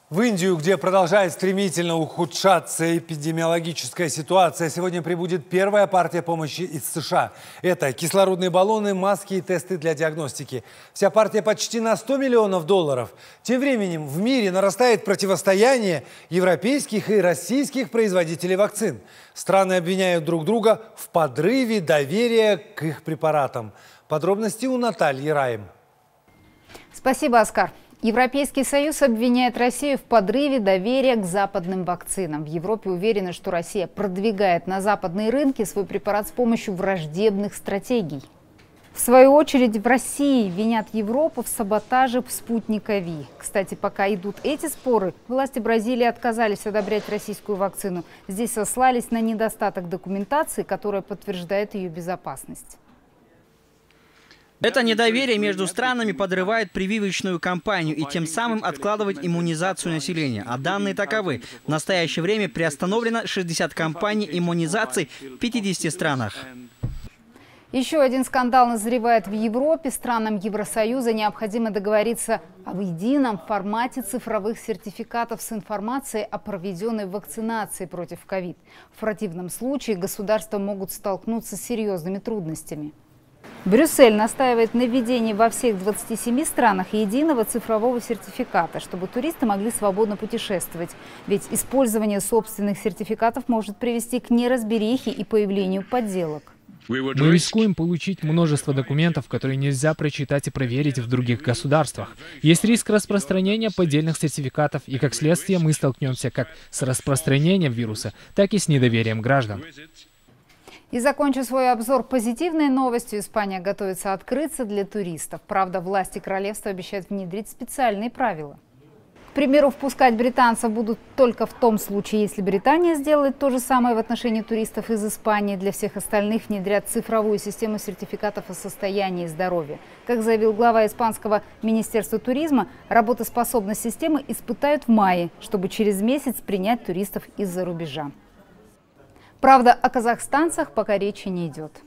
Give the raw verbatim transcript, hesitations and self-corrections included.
В Индию, где продолжает стремительно ухудшаться эпидемиологическая ситуация, сегодня прибудет первая партия помощи из США. Это кислородные баллоны, маски и тесты для диагностики. Вся партия почти на сто миллионов долларов. Тем временем в мире нарастает противостояние европейских и российских производителей вакцин. Страны обвиняют друг друга в подрыве доверия к их препаратам. Подробности у Натальи Раим. Спасибо, Оскар. Европейский Союз обвиняет Россию в подрыве доверия к западным вакцинам. В Европе уверены, что Россия продвигает на западные рынки свой препарат с помощью враждебных стратегий. В свою очередь, в России винят Европу в саботаже спутника Ви. Кстати, пока идут эти споры, власти Бразилии отказались одобрять российскую вакцину. Здесь сослались на недостаток документации, которая подтверждает ее безопасность. Это недоверие между странами подрывает прививочную кампанию и тем самым откладывает иммунизацию населения. А данные таковы. В настоящее время приостановлено шестьдесят кампаний иммунизации в пятидесяти странах. Еще один скандал назревает в Европе. Странам Евросоюза необходимо договориться об едином формате цифровых сертификатов с информацией о проведенной вакцинации против ковид. В противном случае государства могут столкнуться с серьезными трудностями. Брюссель настаивает на введении во всех двадцати семи странах единого цифрового сертификата, чтобы туристы могли свободно путешествовать. Ведь использование собственных сертификатов может привести к неразберихе и появлению подделок. Мы рискуем получить множество документов, которые нельзя прочитать и проверить в других государствах. Есть риск распространения поддельных сертификатов, и как следствие мы столкнемся как с распространением вируса, так и с недоверием граждан. И закончу свой обзор позитивной новостью. Испания готовится открыться для туристов. Правда, власти королевства обещают внедрить специальные правила. К примеру, впускать британцев будут только в том случае, если Британия сделает то же самое в отношении туристов из Испании. Для всех остальных внедрят цифровую систему сертификатов о состоянии здоровья. Как заявил глава испанского министерства туризма, работоспособность системы испытают в мае, чтобы через месяц принять туристов из-за рубежа. Правда, о казахстанцах пока речи не идет.